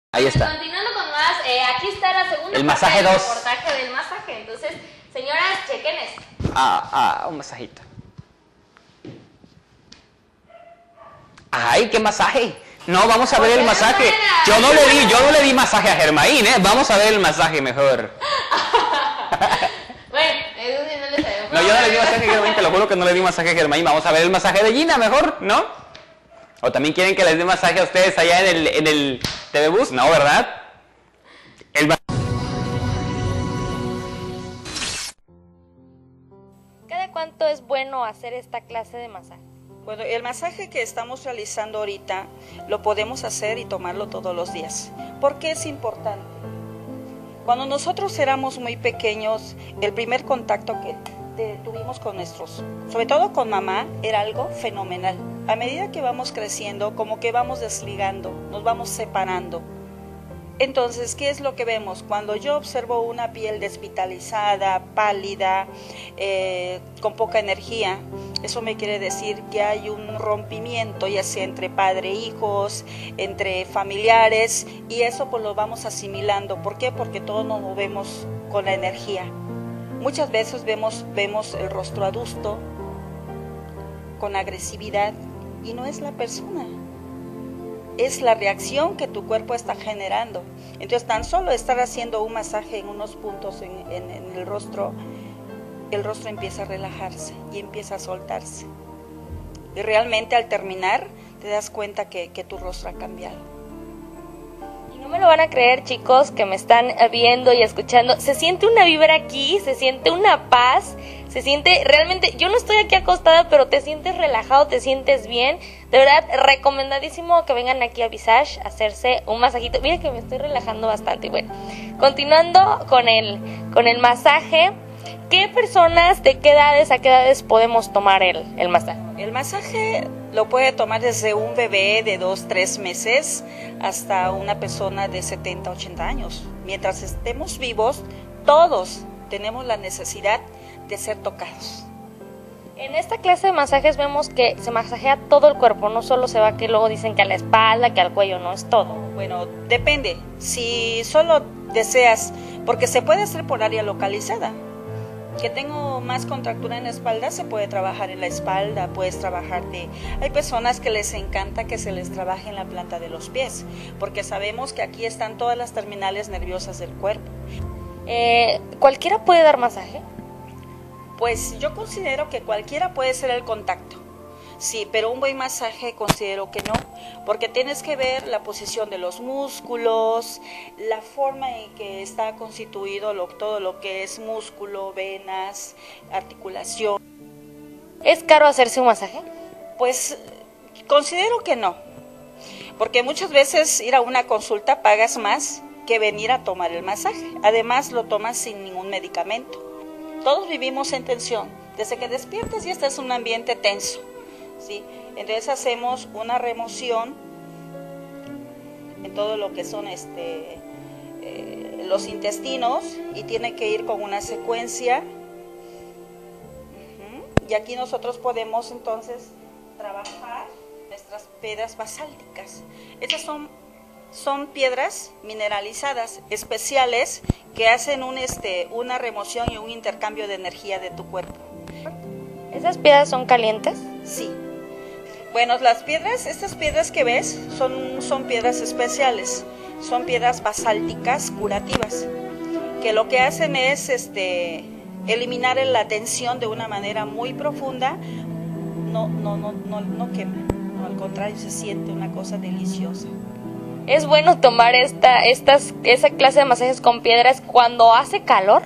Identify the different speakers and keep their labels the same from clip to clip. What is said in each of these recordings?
Speaker 1: Ahí está.
Speaker 2: Continuando con más, aquí está la segunda
Speaker 1: El
Speaker 2: parte
Speaker 1: masaje
Speaker 2: del
Speaker 1: 2.
Speaker 2: reportaje del masaje. Entonces, señoras, chequen esto.
Speaker 1: Un masajito. Ay, qué masaje. No, vamos a ver el masaje. Yo no le di masaje a Germain, ¿eh? Vamos a ver el masaje mejor.
Speaker 2: Bueno, eso sí no le sabemos.
Speaker 1: No, yo no le di masaje a Germain, te lo juro que no le di masaje a Germain. Vamos a ver el masaje de Gina mejor, ¿no? ¿O también quieren que les dé masaje a ustedes allá en el TV Bus? No, ¿verdad?
Speaker 2: ¿Cada cuánto es bueno hacer esta clase de masaje?
Speaker 3: Bueno, el masaje que estamos realizando ahorita lo podemos hacer y tomarlo todos los días. ¿Por qué es importante? Cuando nosotros éramos muy pequeños, el primer contacto que tuvimos con sobre todo con mamá, era algo fenomenal. A medida que vamos creciendo, como que vamos desligando, nos vamos separando. Entonces, ¿qué es lo que vemos? Cuando yo observo una piel desvitalizada, pálida, con poca energía, eso me quiere decir que hay un rompimiento, ya sea entre padre e hijos, entre familiares, y eso pues lo vamos asimilando. ¿Por qué? Porque todos nos movemos con la energía. Muchas veces vemos el rostro adusto, con agresividad, y no es la persona. Es la reacción que tu cuerpo está generando. Entonces, tan solo estar haciendo un masaje en unos puntos en el rostro empieza a relajarse y empieza a soltarse. Y realmente al terminar te das cuenta que tu rostro ha cambiado.
Speaker 2: Y no me lo van a creer, chicos, que me están viendo y escuchando. Se siente una vibra aquí, se siente una paz, se siente realmente, yo no estoy aquí acostada, pero te sientes relajado, te sientes bien. De verdad, recomendadísimo que vengan aquí a Visage a hacerse un masajito. Miren que me estoy relajando bastante. Bueno, continuando con el masaje, ¿qué personas de qué edades a qué edades podemos tomar el masaje?
Speaker 3: El masaje lo puede tomar desde un bebé de 2-3 meses hasta una persona de 70-80 años. Mientras estemos vivos, todos tenemos la necesidad de ser tocados.
Speaker 2: En esta clase de masajes vemos que se masajea todo el cuerpo, no solo se va que luego dicen que a la espalda, que al cuello, no es todo.
Speaker 3: Bueno, depende. Si solo deseas, porque se puede hacer por área localizada. Que tengo más contractura en la espalda, se puede trabajar en la espalda, puedes trabajarte. Hay personas que les encanta que se les trabaje en la planta de los pies, porque sabemos que aquí están todas las terminales nerviosas del cuerpo.
Speaker 2: ¿Cualquiera puede dar masaje?
Speaker 3: Pues yo considero que cualquiera puede ser el contacto, sí, pero un buen masaje considero que no, porque tienes que ver la posición de los músculos, la forma en que está constituido todo lo que es músculo, venas, articulación.
Speaker 2: ¿Es caro hacerse un masaje?
Speaker 3: Pues considero que no, porque muchas veces ir a una consulta pagas más que venir a tomar el masaje, además lo tomas sin ningún medicamento. Todos vivimos en tensión, desde que despiertas y estás en un ambiente tenso, ¿sí? Entonces hacemos una remoción en todo lo que son los intestinos y tiene que ir con una secuencia. Y aquí nosotros podemos entonces trabajar nuestras piedras basálticas. Estas son piedras mineralizadas especiales que hacen una remoción y un intercambio de energía de tu cuerpo.
Speaker 2: ¿Esas piedras son calientes?
Speaker 3: Sí. Bueno, estas piedras que ves son piedras especiales, son piedras basálticas curativas, que lo que hacen es eliminar la tensión de una manera muy profunda. No quema, no, al contrario, se siente una cosa deliciosa.
Speaker 2: ¿Es bueno tomar esa clase de masajes con piedras cuando hace calor?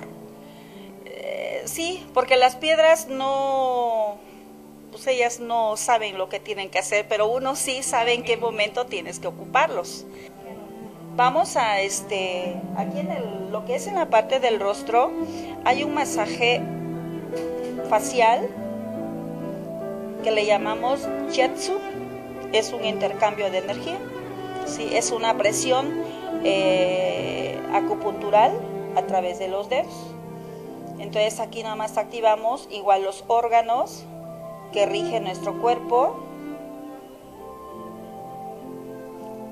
Speaker 3: Sí, porque las piedras pues ellas no saben lo que tienen que hacer, pero uno sí sabe en qué momento tienes que ocuparlos. Vamos a aquí lo que es en la parte del rostro, hay un masaje facial que le llamamos Shiatsu, es un intercambio de energía. Sí, es una presión acupuntural a través de los dedos. Entonces aquí nada más activamos igual los órganos que rigen nuestro cuerpo.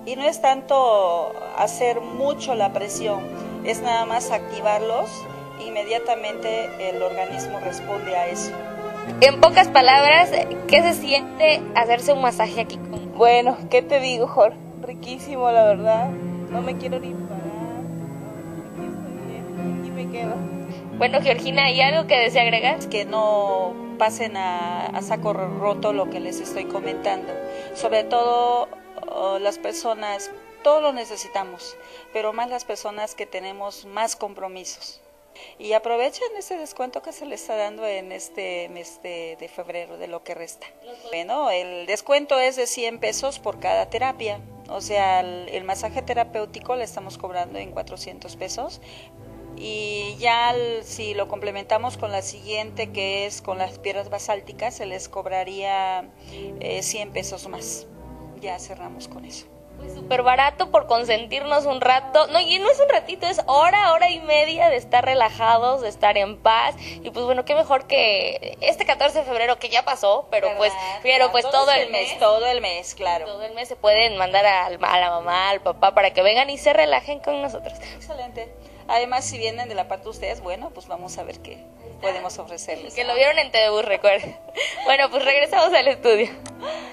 Speaker 3: Y no es tanto hacer mucho la presión, es nada más activarlos, inmediatamente el organismo responde a eso.
Speaker 2: En pocas palabras, ¿qué se siente hacerse un masaje aquí con?
Speaker 4: Bueno, ¿qué te digo, Jorge? Riquísimo, la verdad. No me quiero ni parar. Aquí estoy bien. Aquí me quedo.
Speaker 2: Bueno, Georgina, ¿hay algo que desea agregar?
Speaker 3: Que no pasen a saco roto lo que les estoy comentando. Sobre todo las personas, todos lo necesitamos, pero más las personas que tenemos más compromisos. Y aprovechen ese descuento que se les está dando en este mes de febrero, de lo que resta. Bueno, el descuento es de 100 pesos por cada terapia. O sea, el masaje terapéutico le estamos cobrando en 400 pesos. Y ya si lo complementamos con la siguiente, que es con las piedras basálticas, se les cobraría 100 pesos más. Ya cerramos con eso.
Speaker 2: Pues súper barato por consentirnos un rato. No, y no es un ratito, es hora y media de estar relajados, de estar en paz. Y pues bueno, qué mejor que este 14 de febrero que ya pasó, pero
Speaker 3: ¿verdad?
Speaker 2: pues todo el mes.
Speaker 3: Todo el mes, claro.
Speaker 2: Todo el mes se pueden mandar a la mamá, al papá, para que vengan y se relajen con nosotros.
Speaker 3: Excelente. Además, si vienen de la parte de ustedes, bueno, pues vamos a ver qué podemos ofrecerles.
Speaker 2: Que lo vieron en TV Bus, recuerden. Bueno, pues regresamos al estudio.